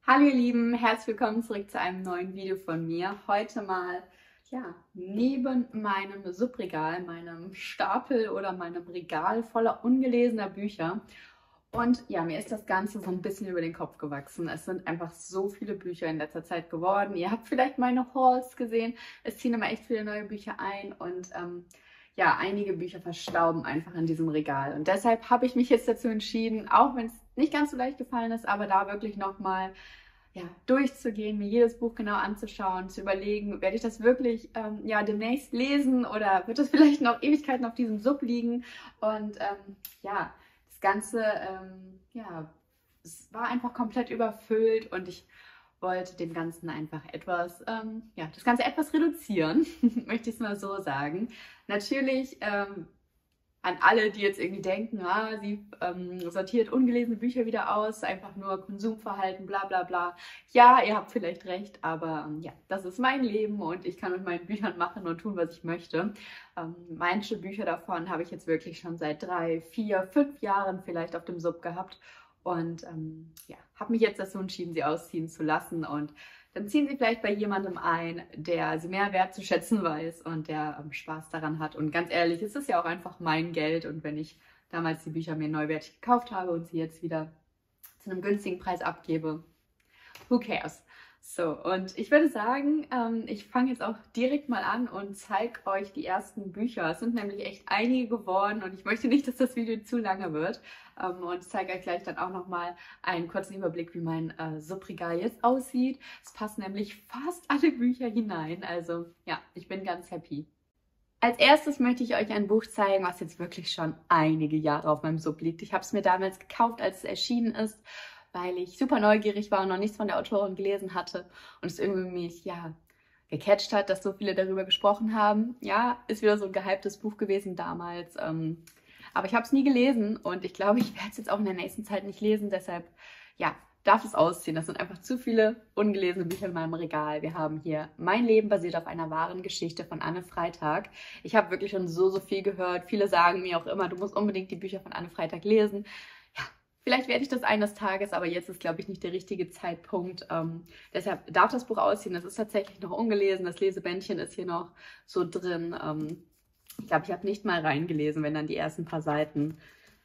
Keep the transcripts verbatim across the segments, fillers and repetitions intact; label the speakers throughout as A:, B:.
A: Hallo ihr Lieben, herzlich willkommen zurück zu einem neuen Video von mir. Heute mal ja, neben meinem Subregal, meinem Stapel oder meinem Regal voller ungelesener Bücher. Und ja, mir ist das Ganze so ein bisschen über den Kopf gewachsen. Es sind einfach so viele Bücher in letzter Zeit geworden. Ihr habt vielleicht meine Hauls gesehen. Es ziehen immer echt viele neue Bücher ein und ähm, ja, einige Bücher verstauben einfach in diesem Regal. Und deshalb habe ich mich jetzt dazu entschieden, auch wenn es nicht ganz so leicht gefallen ist, aber da wirklich nochmal ja, durchzugehen, mir jedes Buch genau anzuschauen, zu überlegen, werde ich das wirklich ähm, ja, demnächst lesen oder wird das vielleicht noch Ewigkeiten auf diesem Sub liegen? Und ähm, ja, das Ganze, ähm, ja, es war einfach komplett überfüllt und ich wollte dem Ganzen einfach etwas, ähm, ja, das Ganze etwas reduzieren, möchte ich es mal so sagen. Natürlich ähm, an alle, die jetzt irgendwie denken, ah, sie ähm, sortiert ungelesene Bücher wieder aus, einfach nur Konsumverhalten, bla bla bla. Ja, ihr habt vielleicht recht, aber ähm, ja, das ist mein Leben und ich kann mit meinen Büchern machen und tun, was ich möchte. Ähm, manche Bücher davon habe ich jetzt wirklich schon seit drei, vier, fünf Jahren vielleicht auf dem Sub gehabt und ähm, ja, habe mich jetzt dazu entschieden, sie ausziehen zu lassen und dann ziehen sie vielleicht bei jemandem ein, der sie mehr wertzuschätzen weiß und der ähm, Spaß daran hat. Und ganz ehrlich, es ist ja auch einfach mein Geld. Und wenn ich damals die Bücher mir neuwertig gekauft habe und sie jetzt wieder zu einem günstigen Preis abgebe, who cares? So, und ich würde sagen, ähm, ich fange jetzt auch direkt mal an und zeige euch die ersten Bücher. Es sind nämlich echt einige geworden und ich möchte nicht, dass das Video zu lange wird. Ähm, und zeige euch gleich dann auch nochmal einen kurzen Überblick, wie mein äh, Subregal jetzt aussieht. Es passen nämlich fast alle Bücher hinein. Also ja, ich bin ganz happy. Als erstes möchte ich euch ein Buch zeigen, was jetzt wirklich schon einige Jahre auf meinem Sub liegt. Ich habe es mir damals gekauft, als es erschienen ist, weil ich super neugierig war und noch nichts von der Autorin gelesen hatte und es irgendwie mich, ja, gecatcht hat, dass so viele darüber gesprochen haben. Ja, ist wieder so ein gehyptes Buch gewesen damals, ähm, aber ich habe es nie gelesen und ich glaube, ich werde es jetzt auch in der nächsten Zeit nicht lesen, deshalb, ja, darf es ausziehen. Das sind einfach zu viele ungelesene Bücher in meinem Regal. Wir haben hier Mein Leben basiert auf einer wahren Geschichte von Anne Freitag. Ich habe wirklich schon so, so viel gehört. Viele sagen mir auch immer, du musst unbedingt die Bücher von Anne Freitag lesen. Vielleicht werde ich das eines Tages, aber jetzt ist, glaube ich, nicht der richtige Zeitpunkt. Ähm, deshalb darf das Buch ausziehen. Das ist tatsächlich noch ungelesen. Das Lesebändchen ist hier noch so drin. Ähm, ich glaube, ich habe nicht mal reingelesen, wenn dann die ersten paar Seiten.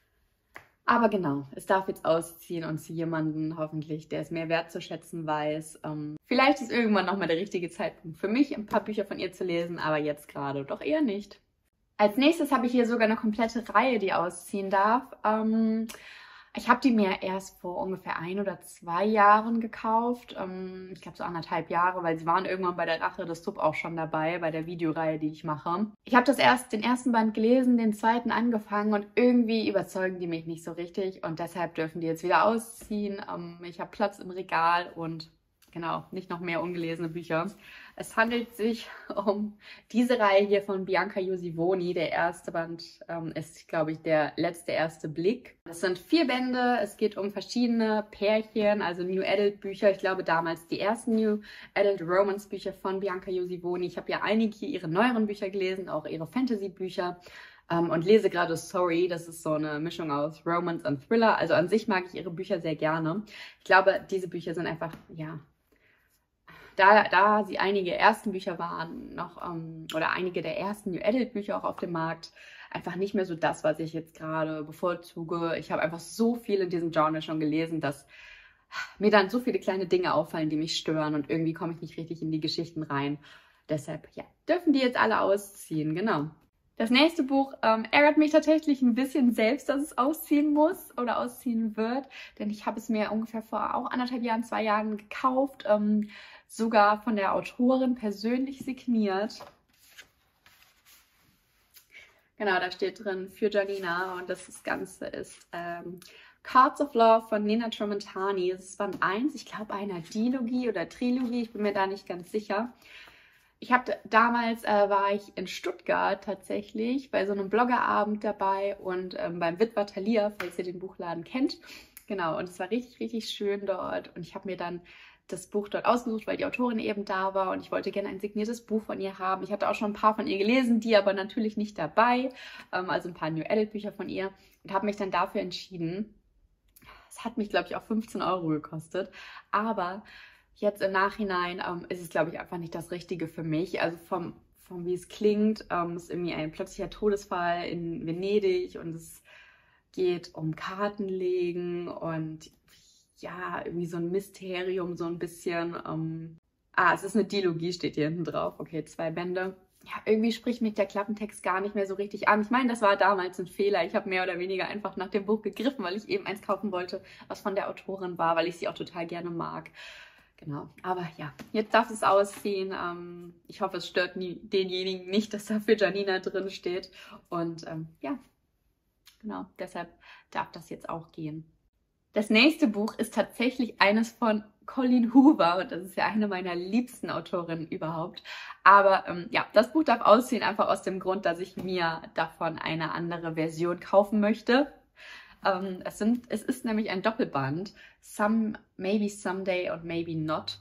A: Aber genau, es darf jetzt ausziehen und zu jemandem hoffentlich, der es mehr wertzuschätzen weiß. Ähm, vielleicht ist irgendwann nochmal der richtige Zeitpunkt für mich, ein paar Bücher von ihr zu lesen, aber jetzt gerade doch eher nicht. Als nächstes habe ich hier sogar eine komplette Reihe, die ausziehen darf. Ähm, Ich habe die mir erst vor ungefähr ein oder zwei Jahren gekauft. Ähm, ich glaube so anderthalb Jahre, weil sie waren irgendwann bei der Rache des Sub auch schon dabei, bei der Videoreihe, die ich mache. Ich habe das erst den ersten Band gelesen, den zweiten angefangen und irgendwie überzeugen die mich nicht so richtig und deshalb dürfen die jetzt wieder ausziehen. Ähm, ich habe Platz im Regal und genau, nicht noch mehr ungelesene Bücher. Es handelt sich um diese Reihe hier von Bianca Josivoni. Der erste Band ähm, ist, glaube ich, der letzte erste Blick. Es sind vier Bände. Es geht um verschiedene Pärchen, also New Adult Bücher. Ich glaube, damals die ersten New Adult Romance Bücher von Bianca Josivoni. Ich habe ja einige ihre neueren Bücher gelesen, auch ihre Fantasy Bücher. Um, und lese gerade Sorry, das ist so eine Mischung aus Romance und Thriller. Also an sich mag ich ihre Bücher sehr gerne. Ich glaube, diese Bücher sind einfach, ja, Da, da sie einige ersten Bücher waren, noch ähm, oder einige der ersten New Adult Bücher auch auf dem Markt, einfach nicht mehr so das, was ich jetzt gerade bevorzuge. Ich habe einfach so viel in diesem Genre schon gelesen, dass mir dann so viele kleine Dinge auffallen, die mich stören und irgendwie komme ich nicht richtig in die Geschichten rein. Deshalb, ja, dürfen die jetzt alle ausziehen, genau. Das nächste Buch ähm, ärgert mich tatsächlich ein bisschen selbst, dass es ausziehen muss oder ausziehen wird, denn ich habe es mir ungefähr vor auch anderthalb Jahren, zwei Jahren gekauft, ähm, sogar von der Autorin persönlich signiert. Genau, da steht drin für Janina und das, das Ganze ist ähm, Cards of Love von Nina Tramontani. Das ist Band eins, ich glaube einer Dilogie oder Trilogie, ich bin mir da nicht ganz sicher. Ich habe damals, äh, war ich in Stuttgart tatsächlich bei so einem Bloggerabend dabei und ähm, beim Witwer Thalia, falls ihr den Buchladen kennt. Genau, und es war richtig, richtig schön dort und ich habe mir dann das Buch dort ausgesucht, weil die Autorin eben da war und ich wollte gerne ein signiertes Buch von ihr haben. Ich hatte auch schon ein paar von ihr gelesen, die aber natürlich nicht dabei, ähm, also ein paar New Adult Bücher von ihr und habe mich dann dafür entschieden. es hat mich, glaube ich, auch fünfzehn Euro gekostet. Aber jetzt im Nachhinein ähm, ist es, glaube ich, einfach nicht das Richtige für mich. Also vom, vom wie es klingt, ähm, ist irgendwie ein plötzlicher Todesfall in Venedig und es geht um Kartenlegen und ja, irgendwie so ein Mysterium, so ein bisschen. Ähm, ah, es ist eine Dilogie, steht hier hinten drauf. Okay, zwei Bände. Ja, irgendwie spricht mich der Klappentext gar nicht mehr so richtig an. Ich meine, das war damals ein Fehler. Ich habe mehr oder weniger einfach nach dem Buch gegriffen, weil ich eben eins kaufen wollte, was von der Autorin war, weil ich sie auch total gerne mag. Genau, aber ja, jetzt darf es ausziehen. Ähm, ich hoffe, es stört nie, denjenigen nicht, dass da für Janina drin steht. Und ähm, ja, genau, deshalb darf das jetzt auch gehen. Das nächste Buch ist tatsächlich eines von Colleen Hoover und das ist ja eine meiner liebsten Autorinnen überhaupt. Aber ähm, ja, das Buch darf ausziehen, einfach aus dem Grund, dass ich mir davon eine andere Version kaufen möchte. Ähm, es, sind, es ist nämlich ein Doppelband, Some, Maybe Someday und Maybe Not.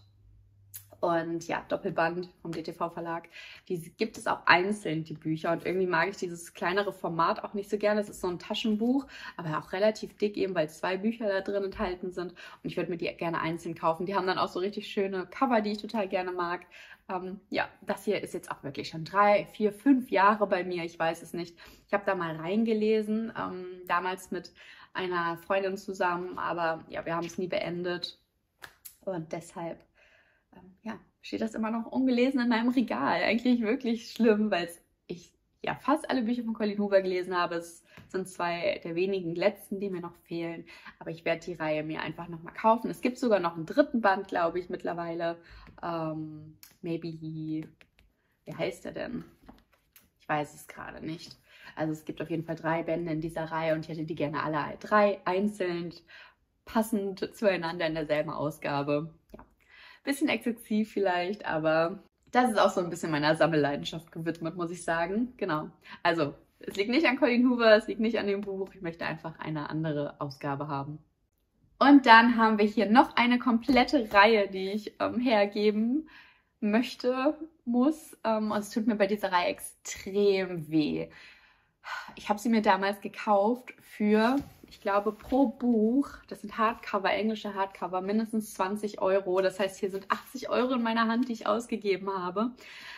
A: Und ja, Doppelband vom D T V Verlag. Die gibt es auch einzeln, die Bücher. Und irgendwie mag ich dieses kleinere Format auch nicht so gerne. Es ist so ein Taschenbuch, aber auch relativ dick, eben weil zwei Bücher da drin enthalten sind. Und ich würde mir die gerne einzeln kaufen. Die haben dann auch so richtig schöne Cover, die ich total gerne mag. Ähm, ja, das hier ist jetzt auch wirklich schon drei, vier, fünf Jahre bei mir. Ich weiß es nicht. Ich habe da mal reingelesen, ähm, damals mit einer Freundin zusammen. Aber ja, wir haben es nie beendet. Und deshalb ja, steht das immer noch ungelesen in meinem Regal. Eigentlich wirklich schlimm, weil ich ja fast alle Bücher von Colleen Hoover gelesen habe. Es sind zwei der wenigen letzten, die mir noch fehlen. Aber ich werde die Reihe mir einfach nochmal kaufen. Es gibt sogar noch einen dritten Band, glaube ich, mittlerweile. Ähm, maybe, wie heißt der denn? Ich weiß es gerade nicht. Also es gibt auf jeden Fall drei Bände in dieser Reihe und ich hätte die gerne alle drei einzeln, passend zueinander in derselben Ausgabe. Ja. Bisschen exzessiv vielleicht, aber das ist auch so ein bisschen meiner Sammelleidenschaft gewidmet, muss ich sagen. Genau. Also, es liegt nicht an Colleen Hoover, es liegt nicht an dem Buch. Ich möchte einfach eine andere Ausgabe haben. Und dann haben wir hier noch eine komplette Reihe, die ich ähm, hergeben möchte, muss. Ähm, und es tut mir bei dieser Reihe extrem weh. Ich habe sie mir damals gekauft für, ich glaube, pro Buch, das sind Hardcover, englische Hardcover, mindestens zwanzig Euro. Das heißt, hier sind achtzig Euro in meiner Hand, die ich ausgegeben habe.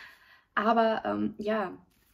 A: Aber ähm, ja,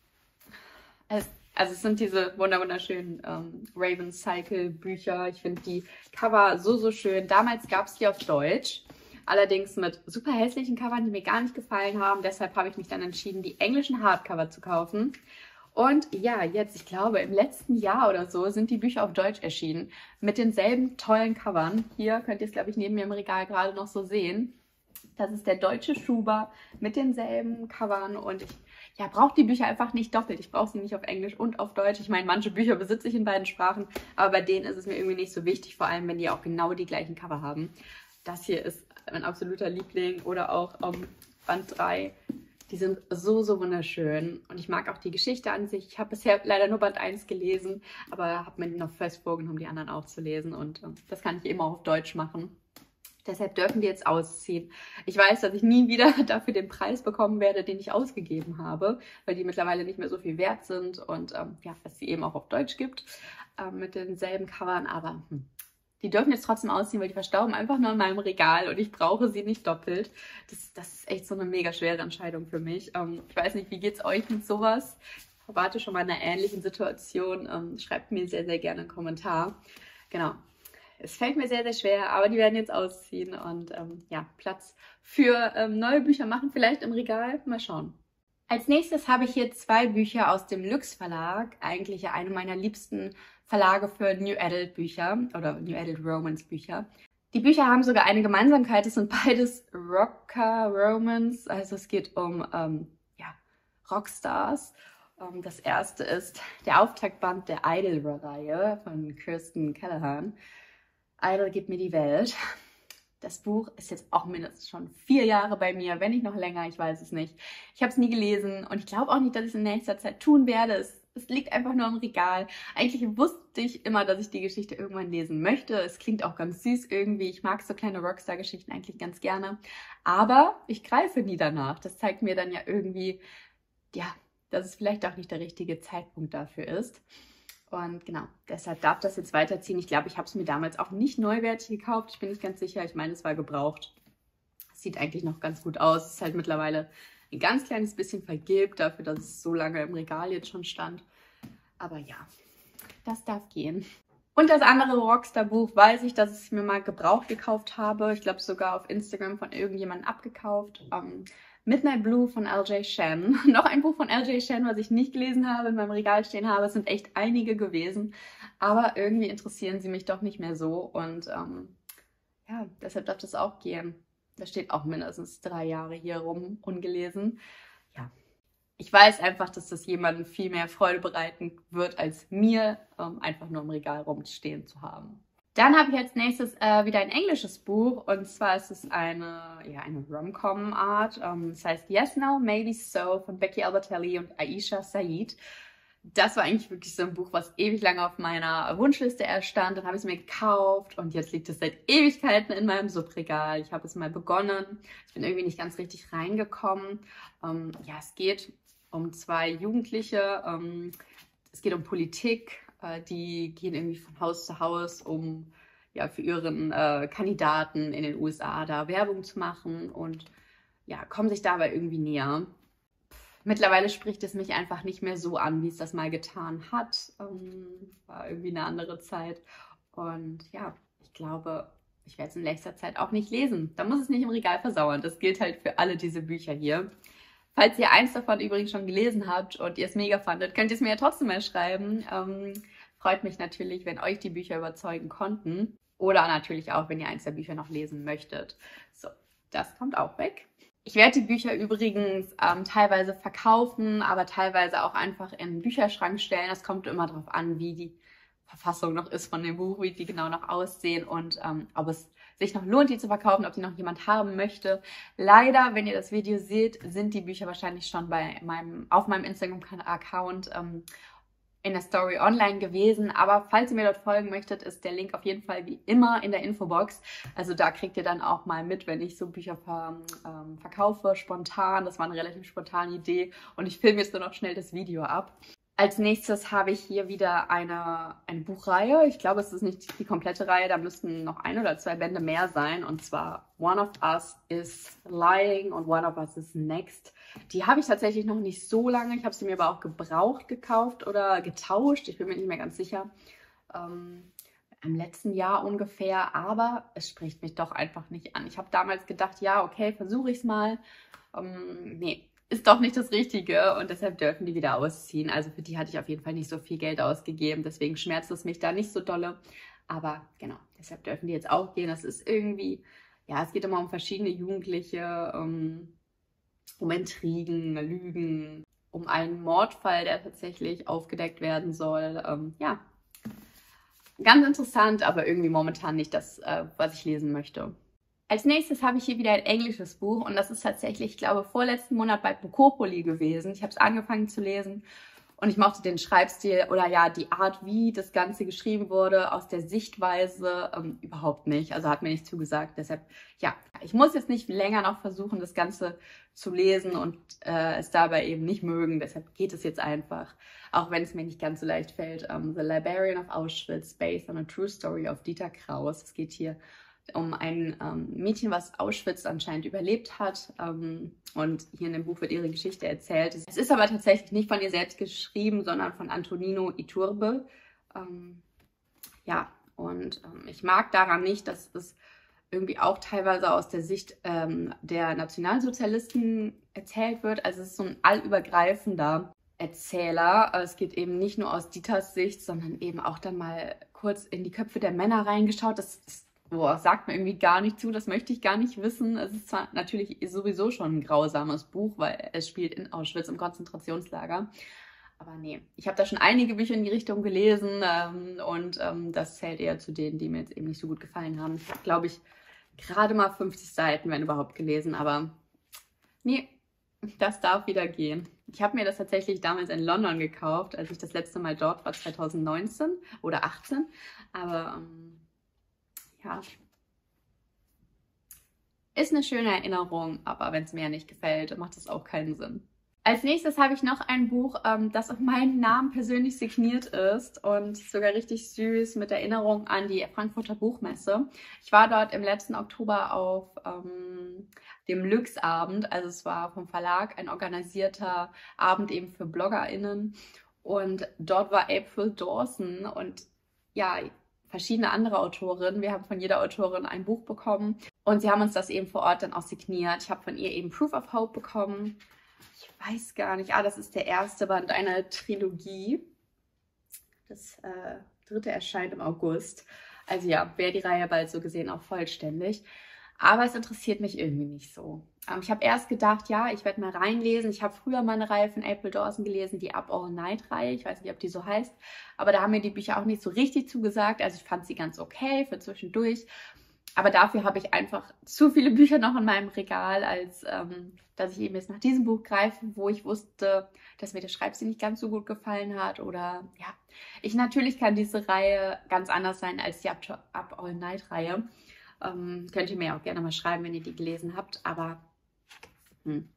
A: es, also es sind diese wunderschönen ähm, Raven Cycle Bücher. Ich finde die Cover so, so schön. Damals gab es die auf Deutsch. Allerdings mit super hässlichen Covern, die mir gar nicht gefallen haben. Deshalb habe ich mich dann entschieden, die englischen Hardcover zu kaufen. Und ja, jetzt, ich glaube, im letzten Jahr oder so sind die Bücher auf Deutsch erschienen. Mit denselben tollen Covern. Hier könnt ihr es, glaube ich, neben mir im Regal gerade noch so sehen. Das ist der deutsche Schuber mit denselben Covern. Und ich ja, brauche die Bücher einfach nicht doppelt. Ich brauche sie nicht auf Englisch und auf Deutsch. Ich meine, manche Bücher besitze ich in beiden Sprachen. Aber bei denen ist es mir irgendwie nicht so wichtig. Vor allem, wenn die auch genau die gleichen Cover haben. Das hier ist mein absoluter Liebling. Oder auch um, Band drei. Die sind so, so wunderschön und ich mag auch die Geschichte an sich. Ich habe bisher leider nur Band eins gelesen, aber habe mir noch fest vorgenommen, die anderen auch zu lesen und äh, das kann ich eben auch auf Deutsch machen. Deshalb dürfen die jetzt ausziehen. Ich weiß, dass ich nie wieder dafür den Preis bekommen werde, den ich ausgegeben habe, weil die mittlerweile nicht mehr so viel wert sind und ähm, ja, dass sie eben auch auf Deutsch gibt äh, mit denselben Covern, aber hm. Die dürfen jetzt trotzdem ausziehen, weil die verstauben einfach nur in meinem Regal und ich brauche sie nicht doppelt. Das, das ist echt so eine mega schwere Entscheidung für mich. Ähm, ich weiß nicht, wie geht es euch mit sowas? Ich warte schon mal in einer ähnlichen Situation. Ähm, schreibt mir sehr, sehr gerne einen Kommentar. Genau. Es fällt mir sehr, sehr schwer, aber die werden jetzt ausziehen und ähm, ja, Platz für ähm, neue Bücher machen, vielleicht im Regal. Mal schauen. Als nächstes habe ich hier zwei Bücher aus dem Lüx Verlag, eigentlich ja eine meiner liebsten Verlage für New Adult Bücher oder New Adult Romance Bücher. Die Bücher haben sogar eine Gemeinsamkeit, es sind beides Rocker Romance, also es geht um ähm, ja, Rockstars. Um, das erste ist der Auftaktband der Idol-Reihe von Kirsten Callahan. Idol gibt mir die Welt. Das Buch ist jetzt auch mindestens schon vier Jahre bei mir, wenn nicht noch länger, ich weiß es nicht. Ich habe es nie gelesen und ich glaube auch nicht, dass ich es in nächster Zeit tun werde. Es, es liegt einfach nur im Regal. Eigentlich wusste ich immer, dass ich die Geschichte irgendwann lesen möchte. Es klingt auch ganz süß irgendwie. Ich mag so kleine Rockstar-Geschichten eigentlich ganz gerne. Aber ich greife nie danach. Das zeigt mir dann ja irgendwie, ja, dass es vielleicht auch nicht der richtige Zeitpunkt dafür ist. Und genau, deshalb darf das jetzt weiterziehen. Ich glaube, ich habe es mir damals auch nicht neuwertig gekauft. Ich bin nicht ganz sicher. Ich meine, es war gebraucht. Sieht eigentlich noch ganz gut aus. Ist halt mittlerweile ein ganz kleines bisschen vergilbt, dafür, dass es so lange im Regal jetzt schon stand. Aber ja, das darf gehen. Und das andere Rockstar-Buch weiß ich, dass ich mir mal gebraucht gekauft habe. Ich glaube sogar auf Instagram von irgendjemandem abgekauft. Um, Midnight Blue von L J Shen. Noch ein Buch von L J Shen, was ich nicht gelesen habe, in meinem Regal stehen habe. Es sind echt einige gewesen. Aber irgendwie interessieren sie mich doch nicht mehr so. Und um, ja, deshalb darf das auch gehen. Da steht auch mindestens drei Jahre hier rum, ungelesen. Ja, ich weiß einfach, dass das jemandem viel mehr Freude bereiten wird, als mir, ähm, einfach nur im Regal rumstehen zu haben. Dann habe ich als nächstes äh, wieder ein englisches Buch. Und zwar ist es eine, ja, eine Rom-Com-Art. Ähm, das heißt Yes, No, Maybe So von Becky Albertalli und Aisha Said. Das war eigentlich wirklich so ein Buch, was ewig lange auf meiner Wunschliste erstand. Dann habe ich es mir gekauft und jetzt liegt es seit Ewigkeiten in meinem Subregal. Ich habe es mal begonnen. Ich bin irgendwie nicht ganz richtig reingekommen. Ähm, ja, es geht um zwei Jugendliche. Ähm, es geht um Politik. Äh, die gehen irgendwie von Haus zu Haus, um ja für ihren äh, Kandidaten in den U S A da Werbung zu machen und ja, kommen sich dabei irgendwie näher. Mittlerweile spricht es mich einfach nicht mehr so an, wie es das mal getan hat. Ähm, war irgendwie eine andere Zeit. Und ja, ich glaube, ich werde es in nächster Zeit auch nicht lesen. Da muss es nicht im Regal versauern. Das gilt halt für alle diese Bücher hier. Falls ihr eins davon übrigens schon gelesen habt und ihr es mega fandet, könnt ihr es mir ja trotzdem mal schreiben. Ähm, freut mich natürlich, wenn euch die Bücher überzeugen konnten. Oder natürlich auch, wenn ihr eins der Bücher noch lesen möchtet. So, das kommt auch weg. Ich werde die Bücher übrigens ähm, teilweise verkaufen, aber teilweise auch einfach in den Bücherschrank stellen. Das kommt immer darauf an, wie die Verfassung noch ist von dem Buch, wie die genau noch aussehen und ähm, ob es sich noch lohnt, die zu verkaufen, ob die noch jemand haben möchte. Leider, wenn ihr das Video seht, sind die Bücher wahrscheinlich schon bei meinem, auf meinem Instagram-Account ähm, in der Story online gewesen, aber falls ihr mir dort folgen möchtet, ist der Link auf jeden Fall wie immer in der Infobox. Also da kriegt ihr dann auch mal mit, wenn ich so Bücher ver, ähm, verkaufe, spontan. Das war eine relativ spontane Idee und ich filme jetzt nur noch schnell das Video ab. Als nächstes habe ich hier wieder eine, eine Buchreihe. Ich glaube, es ist nicht die komplette Reihe, da müssten noch ein oder zwei Bände mehr sein. Und zwar One of Us is Lying und One of Us is Next. Die habe ich tatsächlich noch nicht so lange. Ich habe sie mir aber auch gebraucht gekauft oder getauscht. Ich bin mir nicht mehr ganz sicher. Ähm, im letzten Jahr ungefähr. Aber es spricht mich doch einfach nicht an. Ich habe damals gedacht, ja, okay, versuche ich es mal. Ähm, nee. Ist doch nicht das Richtige und deshalb dürfen die wieder ausziehen. Also für die hatte ich auf jeden Fall nicht so viel Geld ausgegeben, deswegen schmerzt es mich da nicht so dolle. Aber genau, deshalb dürfen die jetzt auch gehen. Das ist irgendwie, ja, es geht immer um verschiedene Jugendliche, um, um Intrigen, Lügen, um einen Mordfall, der tatsächlich aufgedeckt werden soll. Ähm, ja, ganz interessant, aber irgendwie momentan nicht das, äh, was ich lesen möchte. Als nächstes habe ich hier wieder ein englisches Buch und das ist tatsächlich, ich glaube, vorletzten Monat bei Bukopoli gewesen. Ich habe es angefangen zu lesen und ich mochte den Schreibstil oder ja die Art, wie das Ganze geschrieben wurde, aus der Sichtweise ähm, überhaupt nicht. Also hat mir nicht zugesagt. Deshalb, ja, ich muss jetzt nicht länger noch versuchen, das Ganze zu lesen und äh, es dabei eben nicht mögen. Deshalb geht es jetzt einfach, auch wenn es mir nicht ganz so leicht fällt. Um, The Librarian of Auschwitz, based on a true story of Dieter Kraus. Es geht hier um ein ähm, Mädchen, was Auschwitz anscheinend überlebt hat. Ähm, und hier in dem Buch wird ihre Geschichte erzählt. Es ist aber tatsächlich nicht von ihr selbst geschrieben, sondern von Antonino Iturbe. Ähm, ja, und ähm, ich mag daran nicht, dass es irgendwie auch teilweise aus der Sicht ähm, der Nationalsozialisten erzählt wird. Also es ist so ein allübergreifender Erzähler. Es geht eben nicht nur aus Dieters Sicht, sondern eben auch dann mal kurz in die Köpfe der Männer reingeschaut. Das ist Boah, sagt mir irgendwie gar nicht zu, das möchte ich gar nicht wissen. Es ist zwar natürlich sowieso schon ein grausames Buch, weil es spielt in Auschwitz im Konzentrationslager. Aber nee, ich habe da schon einige Bücher in die Richtung gelesen ähm, und ähm, das zählt eher zu denen, die mir jetzt eben nicht so gut gefallen haben. Ich habe, glaube ich, gerade mal fünfzig Seiten, wenn überhaupt, gelesen, aber nee, das darf wieder gehen. Ich habe mir das tatsächlich damals in London gekauft, als ich das letzte Mal dort war, zwanzig neunzehn oder achtzehn, aber ähm, ja, ist eine schöne Erinnerung, aber wenn es mir nicht gefällt, macht es auch keinen Sinn. Als nächstes habe ich noch ein Buch, ähm, das auf meinen Namen persönlich signiert ist und sogar richtig süß mit Erinnerung an die Frankfurter Buchmesse. Ich war dort im letzten Oktober auf ähm, dem Lux-Abend, also es war vom Verlag ein organisierter Abend eben für BloggerInnen und dort war April Dawson und ja, verschiedene andere Autorinnen. Wir haben von jeder Autorin ein Buch bekommen und sie haben uns das eben vor Ort dann auch signiert. Ich habe von ihr eben Proof of Hope bekommen. Ich weiß gar nicht. Ah, das ist der erste Band einer Trilogie. Das äh, dritte erscheint im August. Also ja, wäre die Reihe bald so gesehen auch vollständig. Aber es interessiert mich irgendwie nicht so. Ähm, ich habe erst gedacht, ja, ich werde mal reinlesen. Ich habe früher mal eine Reihe von April Dawson gelesen, die Up All Night Reihe. Ich weiß nicht, ob die so heißt. Aber da haben mir die Bücher auch nicht so richtig zugesagt. Also ich fand sie ganz okay für zwischendurch. Aber dafür habe ich einfach zu viele Bücher noch in meinem Regal, als ähm, dass ich eben jetzt nach diesem Buch greife, wo ich wusste, dass mir der Schreibstil nicht ganz so gut gefallen hat. Oder ja, ich natürlich kann diese Reihe ganz anders sein als die Up, Up All Night Reihe. Ähm, könnt ihr mir auch gerne mal schreiben, wenn ihr die gelesen habt. Aber hm,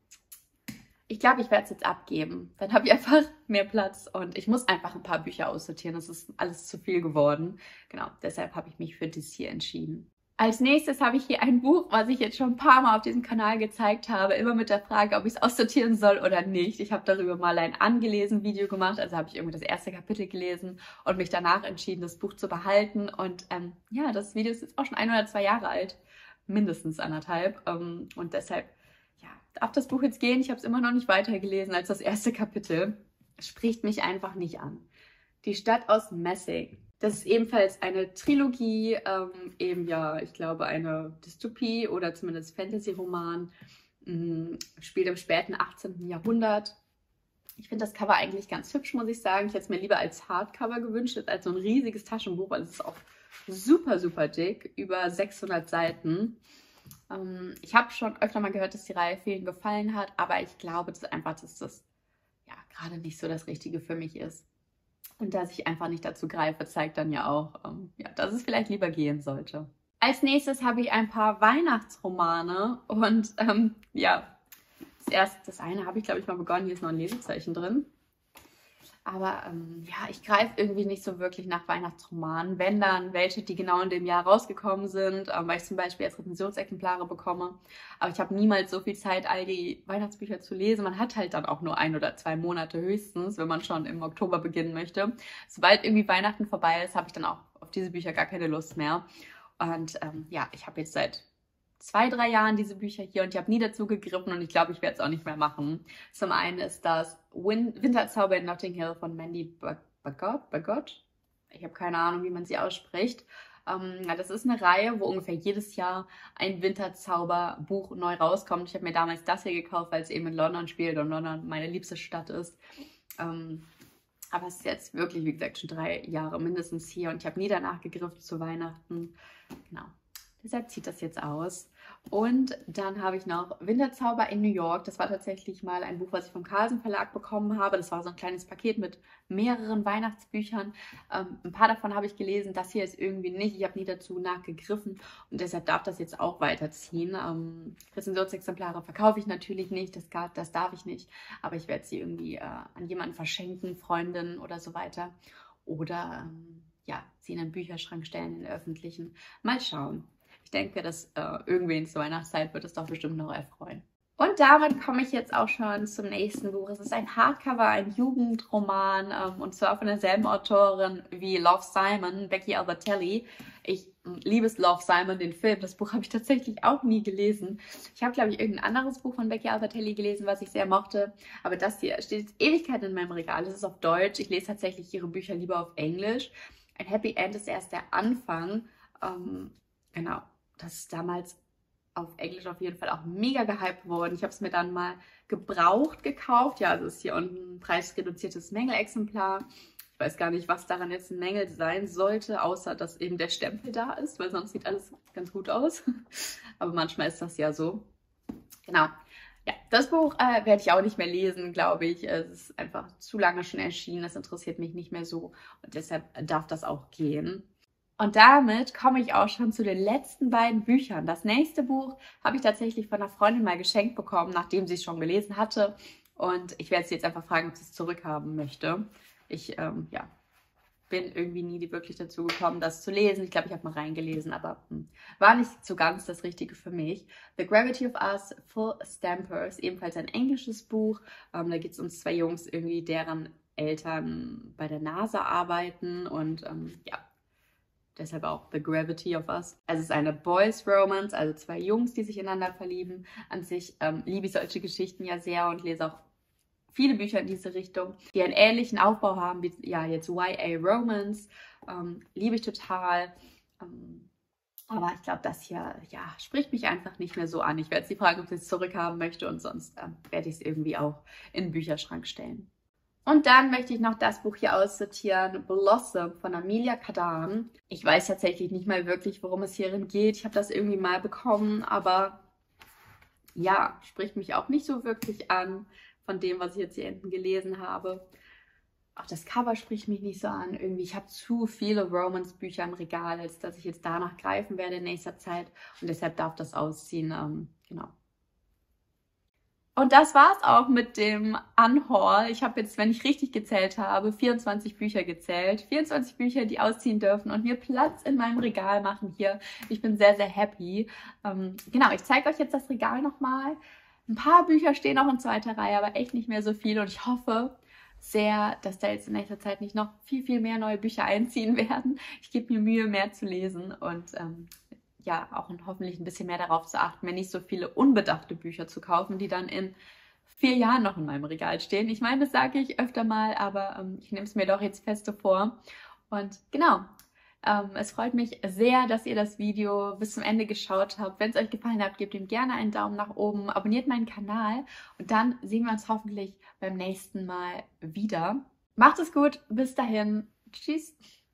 A: ich glaube, ich werde es jetzt abgeben. Dann habe ich einfach mehr Platz und ich muss einfach ein paar Bücher aussortieren. Das ist alles zu viel geworden. Genau, deshalb habe ich mich für das hier entschieden. Als nächstes habe ich hier ein Buch, was ich jetzt schon ein paar Mal auf diesem Kanal gezeigt habe, immer mit der Frage, ob ich es aussortieren soll oder nicht. Ich habe darüber mal ein angelesen Video gemacht, also habe ich irgendwie das erste Kapitel gelesen und mich danach entschieden, das Buch zu behalten. Und ähm, ja, das Video ist jetzt auch schon ein oder zwei Jahre alt, mindestens anderthalb. Ähm, und deshalb ja, darf das Buch jetzt gehen. Ich habe es immer noch nicht weitergelesen als das erste Kapitel. Es spricht mich einfach nicht an. Die Stadt aus Messing. Das ist ebenfalls eine Trilogie, ähm, eben ja, ich glaube eine Dystopie oder zumindest Fantasy-Roman, ähm, spielt im späten achtzehnten Jahrhundert. Ich finde das Cover eigentlich ganz hübsch, muss ich sagen. Ich hätte es mir lieber als Hardcover gewünscht, als so ein riesiges Taschenbuch, weil es ist auch super, super dick, über sechshundert Seiten. Ähm, ich habe schon öfter mal gehört, dass die Reihe vielen gefallen hat, aber ich glaube dass einfach, dass das ja gerade nicht so das Richtige für mich ist. Und dass ich einfach nicht dazu greife, zeigt dann ja auch, ähm, ja, dass es vielleicht lieber gehen sollte. Als nächstes habe ich ein paar Weihnachtsromane und ähm, ja, das erste, das eine habe ich glaube ich mal begonnen, hier ist noch ein Lesezeichen drin. Aber ähm, ja, ich greife irgendwie nicht so wirklich nach Weihnachtsromanen, wenn dann welche, die genau in dem Jahr rausgekommen sind, ähm, weil ich zum Beispiel erst Rezensionsexemplare bekomme. Aber ich habe niemals so viel Zeit, all die Weihnachtsbücher zu lesen. Man hat halt dann auch nur ein oder zwei Monate höchstens, wenn man schon im Oktober beginnen möchte. Sobald irgendwie Weihnachten vorbei ist, habe ich dann auch auf diese Bücher gar keine Lust mehr. Und ähm, ja, ich habe jetzt seit zwei, drei Jahren diese Bücher hier und ich habe nie dazu gegriffen und ich glaube, ich werde es auch nicht mehr machen. Zum einen ist das Win Winterzauber in Notting Hill von Mandy Bagot. Bagot? Ich habe keine Ahnung, wie man sie ausspricht. Ähm, das ist eine Reihe, wo ungefähr jedes Jahr ein Winterzauberbuch neu rauskommt. Ich habe mir damals das hier gekauft, weil es eben in London spielt und London meine liebste Stadt ist. Ähm, aber es ist jetzt wirklich, wie gesagt, schon drei Jahre mindestens hier und ich habe nie danach gegriffen zu Weihnachten. Genau. Deshalb zieht das jetzt aus. Und dann habe ich noch Winterzauber in New York. Das war tatsächlich mal ein Buch, was ich vom Carlsen Verlag bekommen habe. Das war so ein kleines Paket mit mehreren Weihnachtsbüchern. Ähm, ein paar davon habe ich gelesen. Das hier ist irgendwie nicht. Ich habe nie dazu nachgegriffen. Und deshalb darf das jetzt auch weiterziehen. Ähm, Rezensionsexemplare verkaufe ich natürlich nicht. Das, das darf ich nicht. Aber ich werde sie irgendwie äh, an jemanden verschenken, Freundinnen oder so weiter. Oder ähm, ja, sie in einen Bücherschrank stellen, in den öffentlichen. Mal schauen. Ich denke, dass äh, irgendwen zur Weihnachtszeit wird es doch bestimmt noch erfreuen. Und damit komme ich jetzt auch schon zum nächsten Buch. Es ist ein Hardcover, ein Jugendroman ähm, und zwar von derselben Autorin wie Love, Simon, Becky Albertalli. Ich liebe es, Love, Simon, den Film. Das Buch habe ich tatsächlich auch nie gelesen. Ich habe, glaube ich, irgendein anderes Buch von Becky Albertalli gelesen, was ich sehr mochte. Aber das hier steht jetzt Ewigkeit in meinem Regal. Es ist auf Deutsch. Ich lese tatsächlich ihre Bücher lieber auf Englisch. Ein Happy End ist erst der Anfang. Ähm, genau. Das ist damals auf Englisch auf jeden Fall auch mega gehypt worden. Ich habe es mir dann mal gebraucht gekauft. Ja, also ist hier unten ein preisreduziertes Mängelexemplar. Ich weiß gar nicht, was daran jetzt ein Mängel sein sollte, außer dass eben der Stempel da ist, weil sonst sieht alles ganz gut aus. Aber manchmal ist das ja so. Genau. Ja, das Buch äh, werde ich auch nicht mehr lesen, glaube ich. Es ist einfach zu lange schon erschienen. Das interessiert mich nicht mehr so. Und deshalb darf das auch gehen. Und damit komme ich auch schon zu den letzten beiden Büchern. Das nächste Buch habe ich tatsächlich von einer Freundin mal geschenkt bekommen, nachdem sie es schon gelesen hatte. Und ich werde sie jetzt einfach fragen, ob sie es zurückhaben möchte. Ich, ähm, ja, bin irgendwie nie wirklich dazu gekommen, das zu lesen. Ich glaube, ich habe mal reingelesen, aber hm, war nicht so ganz das Richtige für mich. The Gravity of Us, Full Stampers, ebenfalls ein englisches Buch. Ähm, da geht es um zwei Jungs, irgendwie deren Eltern bei der NASA arbeiten und ähm, ja, deshalb auch The Gravity of Us. Also es ist eine Boys Romance, also zwei Jungs, die sich ineinander verlieben. An sich ähm, liebe ich solche Geschichten ja sehr und lese auch viele Bücher in diese Richtung, die einen ähnlichen Aufbau haben wie ja jetzt Y A Romance. Ähm, liebe ich total. Ähm, aber ich glaube, das hier ja, spricht mich einfach nicht mehr so an. Ich werde sie fragen, ob sie es zurückhaben möchte und sonst ähm, werde ich es irgendwie auch in den Bücherschrank stellen. Und dann möchte ich noch das Buch hier aussortieren, Blossom von Amelia Kadan. Ich weiß tatsächlich nicht mal wirklich, worum es hierin geht. Ich habe das irgendwie mal bekommen, aber ja, spricht mich auch nicht so wirklich an von dem, was ich jetzt hier hinten gelesen habe. Auch das Cover spricht mich nicht so an. Irgendwie, ich habe zu viele Romance-Bücher im Regal, als dass ich jetzt danach greifen werde in nächster Zeit. Und deshalb darf das ausziehen. Ähm, genau. Und das war es auch mit dem Unhaul. Ich habe jetzt, wenn ich richtig gezählt habe, vierundzwanzig Bücher gezählt. vierundzwanzig Bücher, die ausziehen dürfen und mir Platz in meinem Regal machen hier. Ich bin sehr, sehr happy. Ähm, genau, ich zeige euch jetzt das Regal nochmal. Ein paar Bücher stehen noch in zweiter Reihe, aber echt nicht mehr so viel. Und ich hoffe sehr, dass da jetzt in nächster Zeit nicht noch viel, viel mehr neue Bücher einziehen werden. Ich gebe mir Mühe, mehr zu lesen und ähm, ja, auch hoffentlich ein bisschen mehr darauf zu achten, mir nicht so viele unbedachte Bücher zu kaufen, die dann in vier Jahren noch in meinem Regal stehen. Ich meine, das sage ich öfter mal, aber ähm, ich nehme es mir doch jetzt feste vor. Und genau. Ähm, es freut mich sehr, dass ihr das Video bis zum Ende geschaut habt. Wenn es euch gefallen hat, gebt ihm gerne einen Daumen nach oben, abonniert meinen Kanal und dann sehen wir uns hoffentlich beim nächsten Mal wieder. Macht es gut, bis dahin, tschüss!